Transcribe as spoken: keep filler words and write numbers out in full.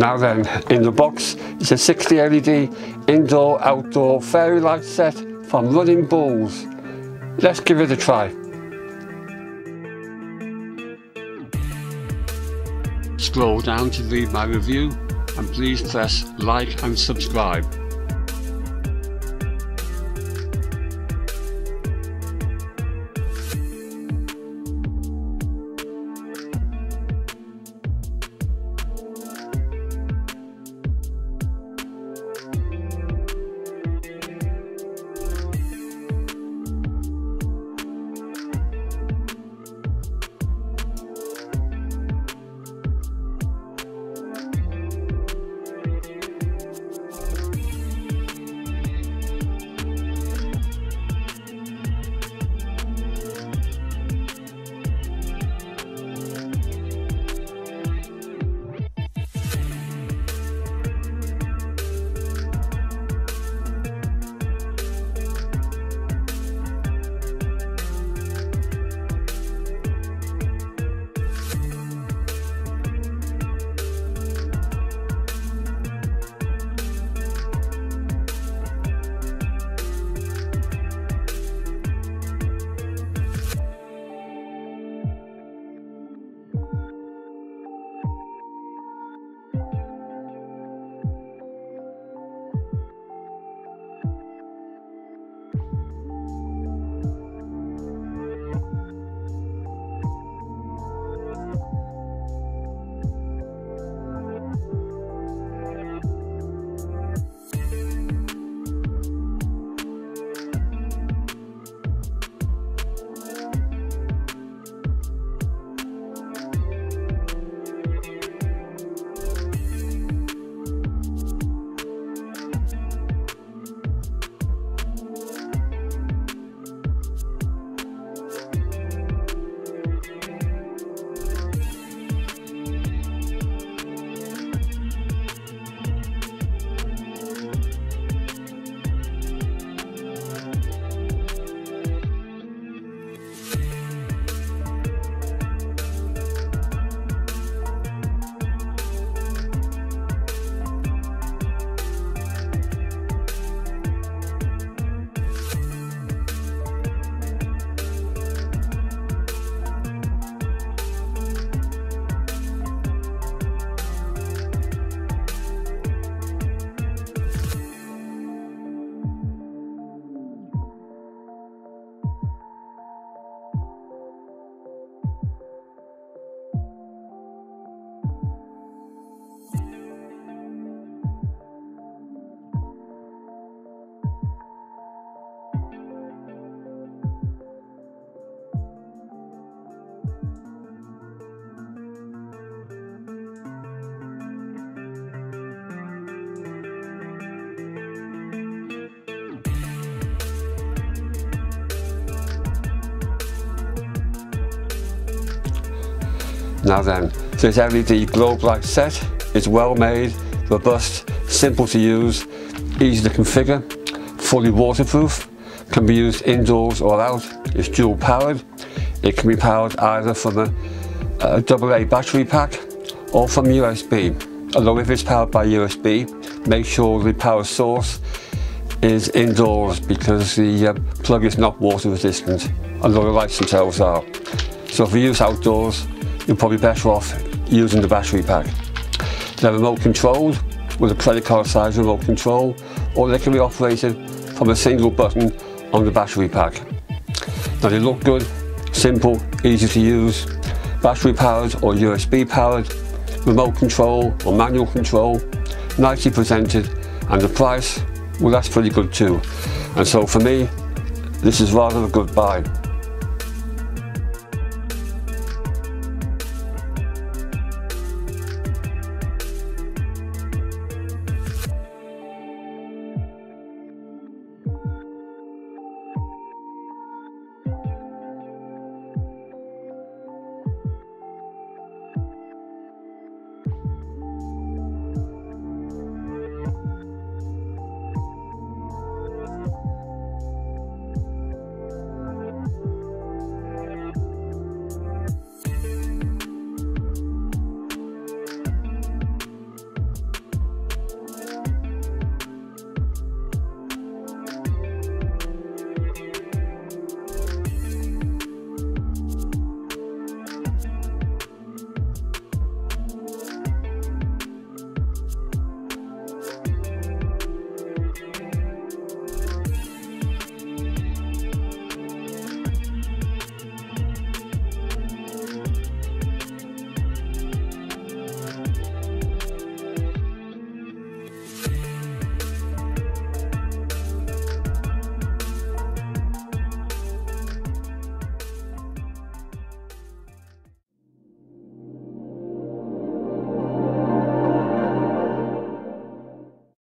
Now then, in the box is a sixty L E D indoor-outdoor fairy light set from Running Bulls. Let's give it a try. Scroll down to leave my review and please press like and subscribe. Now then, this L E D globe light set is well made, robust, simple to use, easy to configure, fully waterproof, can be used indoors or out, it's dual powered, it can be powered either from a, a double A battery pack or from U S B. Although if it's powered by U S B, make sure the power source is indoors because the uh, plug is not water resistant, although the lights themselves are. So for use outdoors, you're probably better off using the battery pack. They're remote controlled with a credit card size remote control, or they can be operated from a single button on the battery pack. Now they look good, simple, easy to use, battery powered or U S B powered, remote control or manual control, nicely presented, and the price, well, that's pretty good too. And so for me, this is rather a good buy.